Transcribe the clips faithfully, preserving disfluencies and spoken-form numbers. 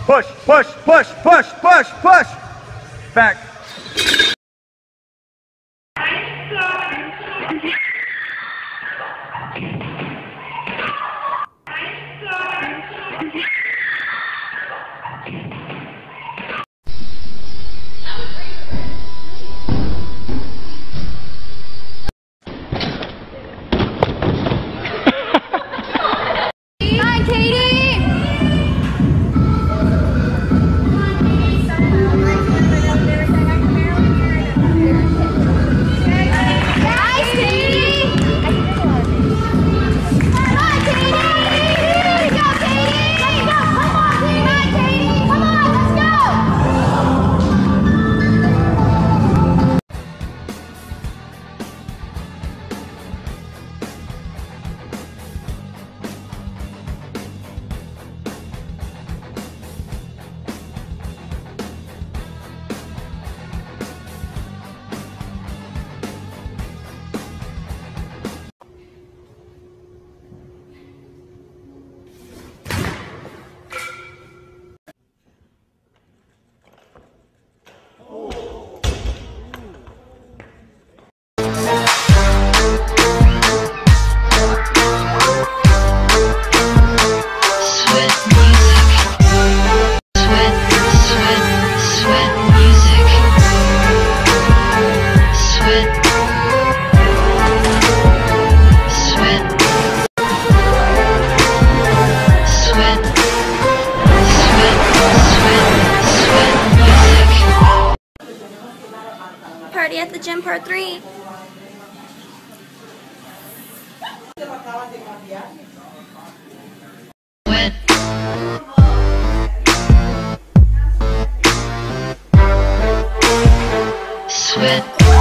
Push, push, push, push, push, push. Back. Party at the gym part three. Sweat.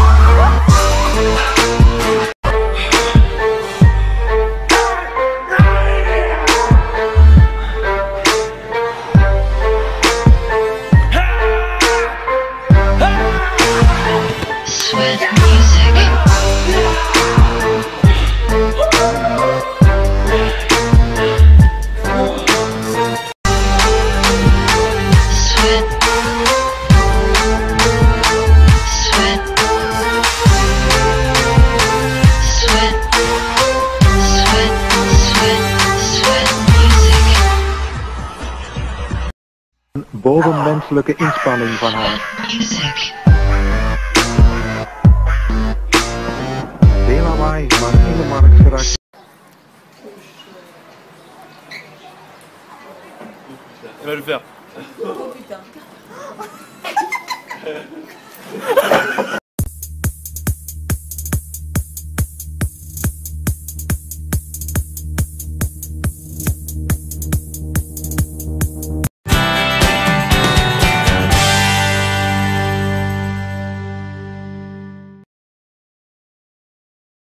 Sweat music. Sweat. Sweat. Sweat. Sweat. Sweat. Sweat music. Een bovenmenselijke inspanning van haar. Music. Veel lawaai, maar helemaal niks geraakt. Il va le faire. Oh putain.